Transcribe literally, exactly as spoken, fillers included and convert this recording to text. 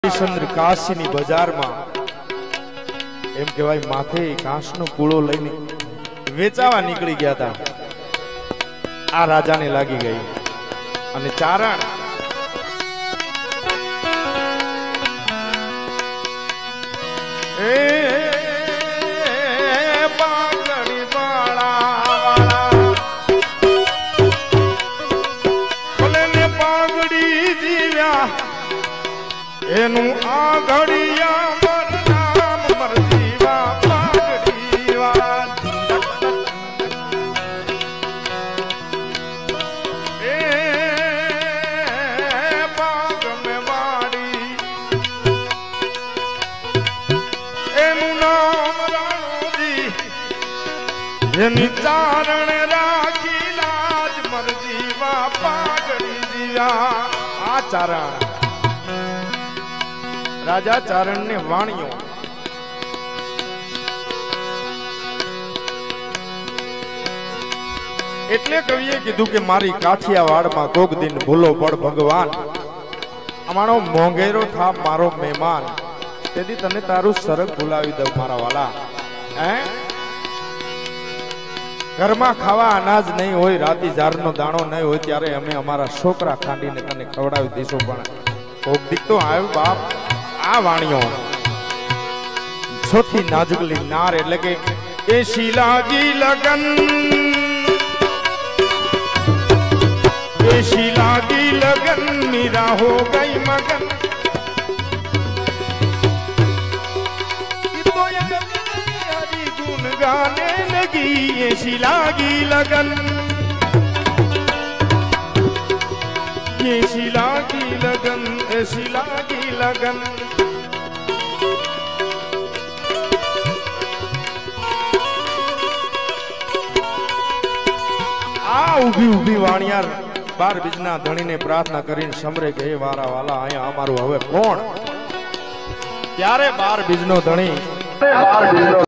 हरिश्चंद्र काशीनी बजारमा एम कहेवाय माथे कांसनो कूड़ो लईने वेचावा निकળી ગયા હતા। आ राजाने लागी गई અને ચારણ ए पागड़ी बाळा वाला ભલે ને પાગડી જીવ્યા એનું આ ઘડિયા મર નામ મર જીવા પાગડી વાળા चारण राखी लाज मर जीवा पागड़ी जीवा। आ चारण राजा चारण ने वाणियों एटले कविए कीधु के मारी काठियावाड़ में कोक दिन भूलो पड़ भगवान अमारो मोंघेरो था मारो मेहमान तेदी तने तारू सरग भुलावी दઉં मारा वाला। हैं घर में खावा अनाज नहीं होय राती जार नो दाणो नहीं होय त्यारे अमे अमारा छोकरा खांडीने तने खवडावी देशो पण कोक दिक तो आयो बाप। आ वाणियों छोथी नाजुकली नार એટલે કે એસી લાગી लगन एसी लागी लगन मीरा हो गई मगन तो हरी गुन गाने लगी एसी लागी लगन एसी लागी लगन एसी लागी लगन। आ उभी उभी वाणियार बार बीजना धणी ने प्रार्थना करीने समरे के वारा वाला आया अमारू हवे कोण त्यारे बार बीजनो धणी